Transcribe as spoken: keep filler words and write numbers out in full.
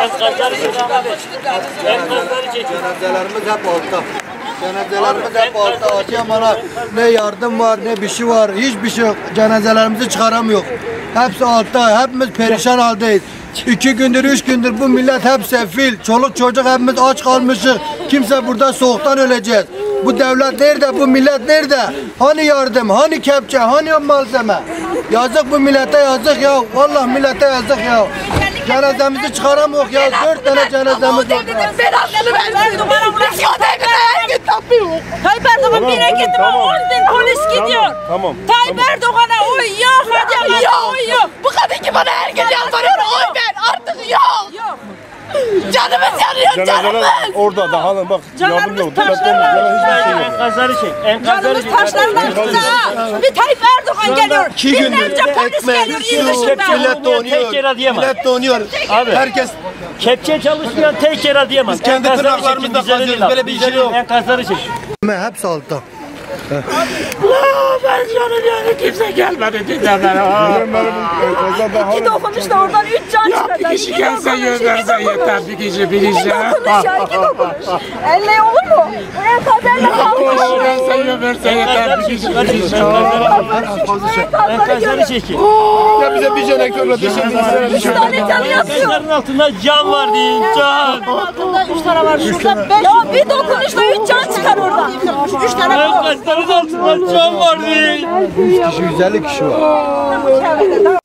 Enkazları çekin kardeş. Enkazları çekin. Cenazelerimiz hep altta. Cenazelerimiz hep altta. Adıyaman'a ne yardım var ne bir şey var. Hiçbir şey yok. Cenazelerimizi çıkaramıyor. Hepsi altta. Hepimiz perişan haldeyiz. İki gündür, üç gündür bu millet hep sefil. Çoluk çocuk hepimiz aç kalmışız. Kimse burada soğuktan öleceğiz. Bu devlet nerede? Bu millet nerede? Hani yardım? Hani kepçe? Hani malzeme? Yazık bu millete, yazık ya. Vallahi millete yazık ya. Cenazemizi çıkaramıyor ya. Dört tane cenazemiz var. Belasını versin. Biz o devlete her gün tapıyor. Tayyip Erdoğan bir yere gitti mi on bin polis gidiyor. Tamam. Tayyip Erdoğan'a oy yok. Hadi Yok. oy yok. Bu kadın ki bana her gün yalvarıyor. Oy ver. Artık yok. Yok. Canımız yanıyor. Cenazeler Canımız. orada da halın bak. Yardım Canlarımız yok. taşlarla. Hiçbir şey yok. Enkazları çek. Enkazları Canımız çek. taşlarla altında. Bir Tayyip Erdoğan geliyor. İki gündür Binlerce polis geliyor il dışında. Millet donuyor. Tek yer diyemez. Millet donuyor. Abi. Herkes Kepçe çalışmayan tek yer diyemez. Biz kendi Enkazları tırnaklarımızla çekin, bize de kazıyoruz. değil. Böyle bir Bize şey değil, yok. Enkazları çek. hepsi altta. Ben canım yani kimse gelmedi dinlemene. İki dokunuş da oradan üç can çıkacak. Bir kişi gelse gönderse yeter. Bir kişi bir İki işe. dokunuş ya iki dokunuş. Elle olur mu? Buraya kaderle kalmış. Gelse gönderse yeter. Bir kişi bir işe. Enkazları çekin. Ya bize bir jeneratörle dışarı Üç tane can yazıyor. Enkazların altında can var deyin. Can. Altında üç tane var. Şurada beş. Ya bir dokunuşla üç can çıkar oradan. Üç tane var. Enkazların altında can var deyin. yüz kişi, yüz elli kişi var.